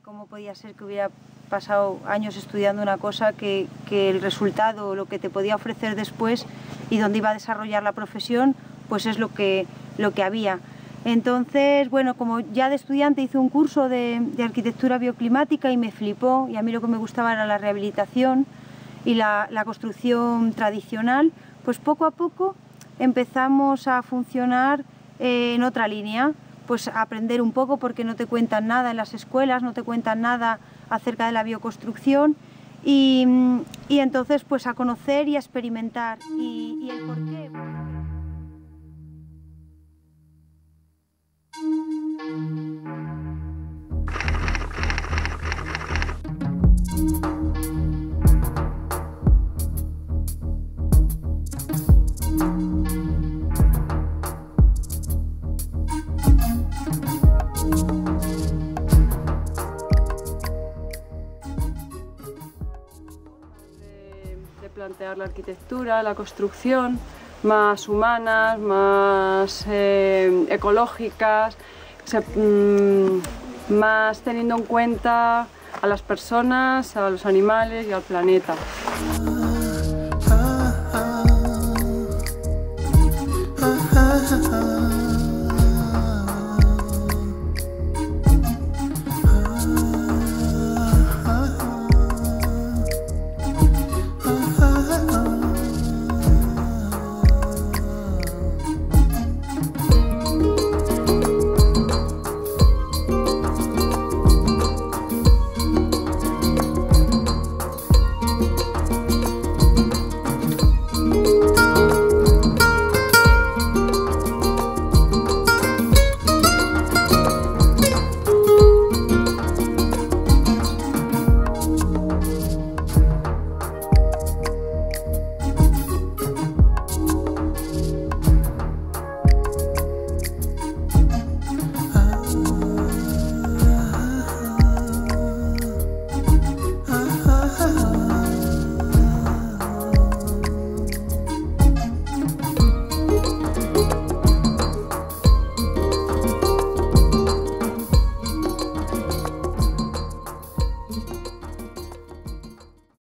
cómo podía ser que hubiera pasado años estudiando una cosa que el resultado, lo que te podía ofrecer después y donde iba a desarrollar la profesión, pues es lo que había. Entonces, bueno, como ya de estudiante hice un curso de arquitectura bioclimática y me flipó, y a mí lo que me gustaba era la rehabilitación y la construcción tradicional, pues poco a poco empezamos a funcionar en otra línea, pues a aprender un poco, porque no te cuentan nada en las escuelas, no te cuentan nada acerca de la bioconstrucción, y entonces pues a conocer y a experimentar y el porqué. De plantear la arquitectura, la construcción, más humanas, más ecológicas, más teniendo en cuenta a las personas, a los animales y al planeta.